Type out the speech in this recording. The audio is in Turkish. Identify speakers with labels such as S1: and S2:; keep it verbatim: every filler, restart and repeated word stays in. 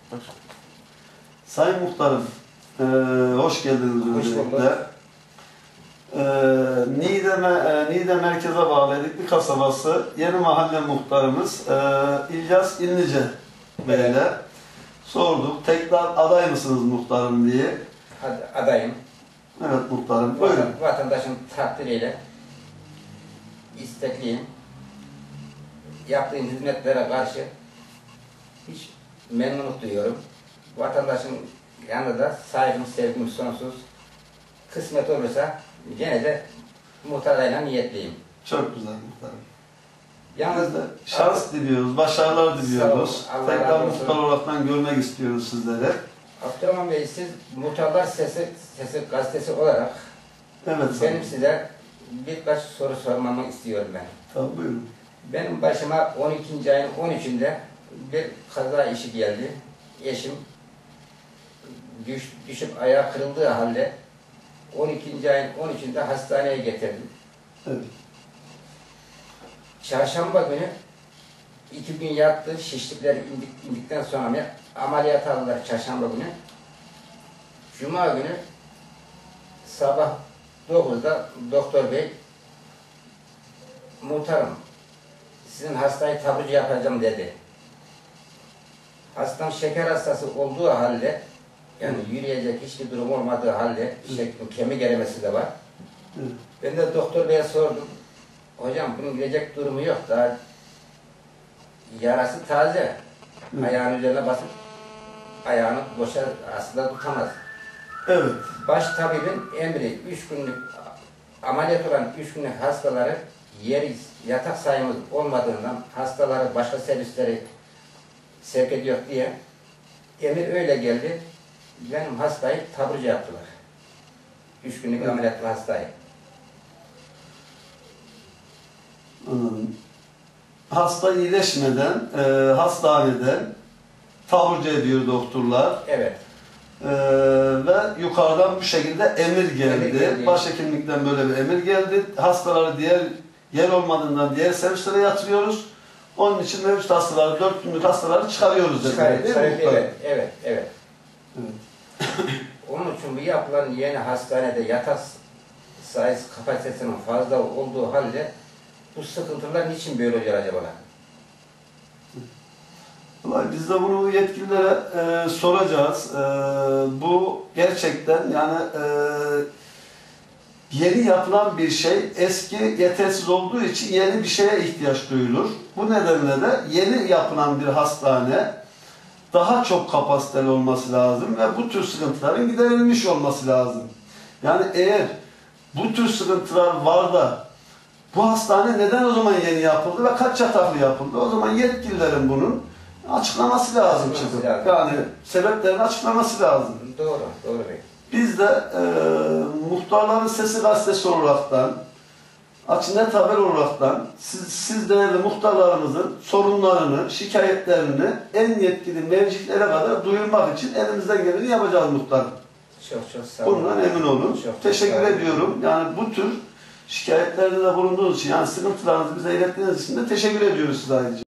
S1: Sayın Muhtarım, e, hoş geldiniz öncelikle. E, Niğde, e, Niğde merkeze bağlı Erikli kasabası Yeni Mahalle Muhtarımız e, İlyas İnlice Bey'le evet. sorduk. Tekrar aday mısınız muhtarım diye.
S2: Adayım.
S1: Evet muhtarım.
S2: Vatan, vatandaşın takdiriyle istekliyim. Yaptığım hizmetlere karşı hiç memnunluk duyuyorum. Vatandaşın yanında saygım, sevgim sonsuz. Kısmet olursa gene de muhtar adayına niyetliyim.
S1: Çok güzel muhtarım.
S2: Yalnız
S1: Biz de şans Allah, diliyoruz, başarılar diliyoruz. Tekrar muhtar olaraktan görmek istiyoruz sizleri.
S2: Abdurrahman Bey, siz Muhtarlar Sesi, Sesi gazetesi olarak
S1: evet,
S2: benim size birkaç soru sormamı istiyorum ben.
S1: Tabii buyurun.
S2: Benim başıma on ikinci ayın on üçünde bir kaza işi geldi. Eşim düş, düşüp ayağı kırıldığı halde on ikinci ayın on üçünde hastaneye getirdim.
S1: Evet.
S2: Çarşamba günü iki gün yattı, şişlikleri indik, indikten sonra ameliyat aldılar çarşamba günü. Cuma günü sabah dokuzda doktor bey, muhtarım sizin hastayı taburcu yapacağım dedi. Hastam şeker hastası olduğu halde, yani yürüyecek hiçbir durum olmadığı halde, işte kemik erimesi de var. Hı. Ben de doktor beye sordum. Hocam bunun gidecek durumu yok, daha yarası taze. Hı. Ayağının üzerine basıp ayağını boşa aslında tutamaz.
S1: Evet.
S2: Baş tabibin emri üç günlük ameliyat olan üç günlük hastaları yer yatak sayımız olmadığından hastaları başka servisleri sevk ediyor diye emir öyle geldi. Benim hastayı taburcu yaptılar. Üç günlük evet. ameliyatlı hastayı.
S1: Anladım. Hasta iyileşmeden e, hastaneden taburcu ediyor doktorlar.
S2: Evet.
S1: E, ve yukarıdan bu şekilde emir geldi. Emir geldi. Başhekimlikten böyle bir emir geldi. Hastaları diğer yer olmadığından diğer servislere yatırıyoruz. Onun için mevcut hastaları, dört günlük hastaları çıkarıyoruz dedi.
S2: Çıkar,
S1: değil
S2: çıkar,
S1: mi?
S2: Evet, evet, evet.
S1: evet.
S2: Onun için bu yapılan yeni hastanede yatak sayısı kapasitesinin fazla olduğu halde bu sıkıntılar niçin böyle oluyor acaba?
S1: Vallahi biz de bunu yetkililere e, soracağız. E, bu gerçekten yani e, yeni yapılan bir şey, eski yetersiz olduğu için yeni bir şeye ihtiyaç duyulur. Bu nedenle de yeni yapılan bir hastane daha çok kapasiteli olması lazım ve bu tür sıkıntıların giderilmiş olması lazım. Yani eğer bu tür sıkıntılar var da bu hastane neden o zaman yeni yapıldı ve kaç yataklı yapıldı? O zaman yetkililerin bunun açıklaması lazım.
S2: Açıklaması lazım.
S1: Yani sebeplerini açıklaması lazım.
S2: Doğru, doğru bey.
S1: Biz de e, Muhtarların Sesi gazetesi olaraktan, Açık Haber olaraktan siz, siz değerli muhtarlarımızın sorunlarını, şikayetlerini en yetkili mevcilere kadar duyurmak için elimizden geleni yapacağız muhtarım.
S2: Çok çok sağ olun.
S1: Bundan emin olun.
S2: Çok, çok
S1: Teşekkür ediyorum. Yani bu tür şikayetlerde de bulunduğunuz için, yani sıkıntılarınızı bize ilettiğiniz için de teşekkür ediyoruz size ayrıca.